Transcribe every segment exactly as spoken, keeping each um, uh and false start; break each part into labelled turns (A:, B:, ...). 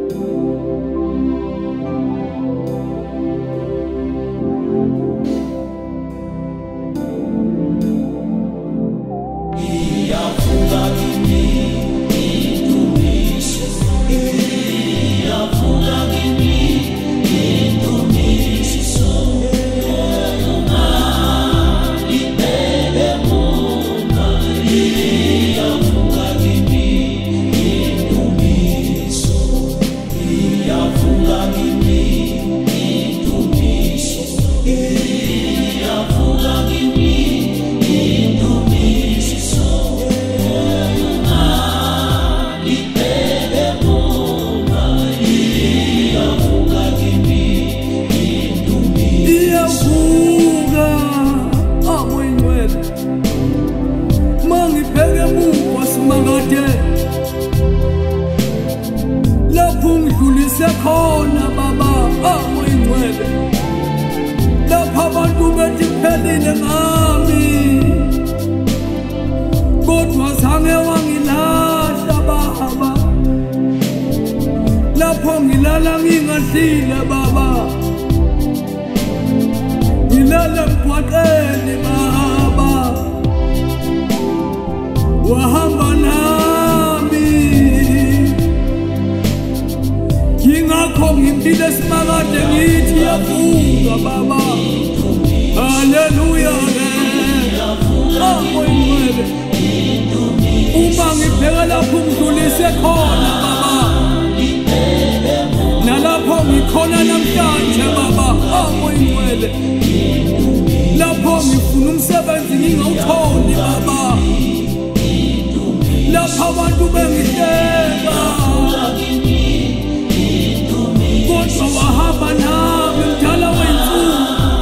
A: Khona baba awuyingcwele lapha abantu betiphelile ngami kodwa zange wangilahla baba lapho ngilala ngingadlile baba ngilala emgwaqeni baba wahamba nami ngingakho ngimpile simakade ngithi yavuka baba haleluya awuyingcwele uma ngibheka lapho ngidlulise khona baba nalapho ngikhona namhlanje baba awuyingcwele lapho ngifuna umsebenzi ngingawutholi baba lapho abantu bengihleka kodwa wahamba nami mdala wensuku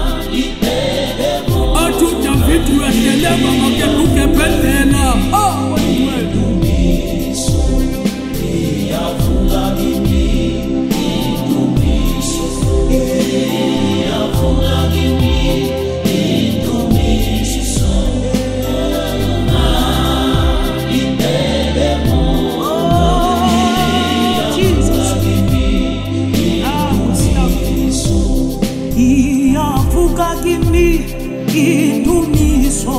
A: athi uDavid uyahlelela ngakeluke phezela awuyingcwele iyavuka kimi indumiso iyavuka kimi indumiso
B: indumiso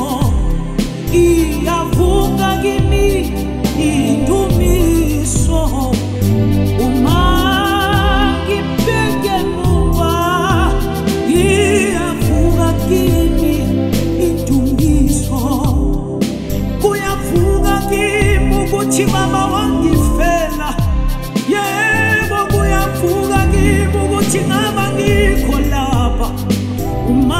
B: iyavuka kimi indumiso uma ngibheke muva iyavuka kimi indumiso kuyavuka kimi ukuthi baba wangifela yebo kuyavuka kimi ukuthi ngaba ngikho lapha uma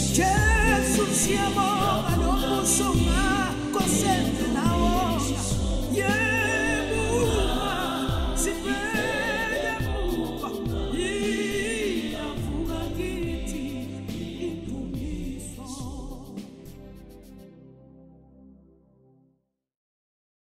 B: Jesus,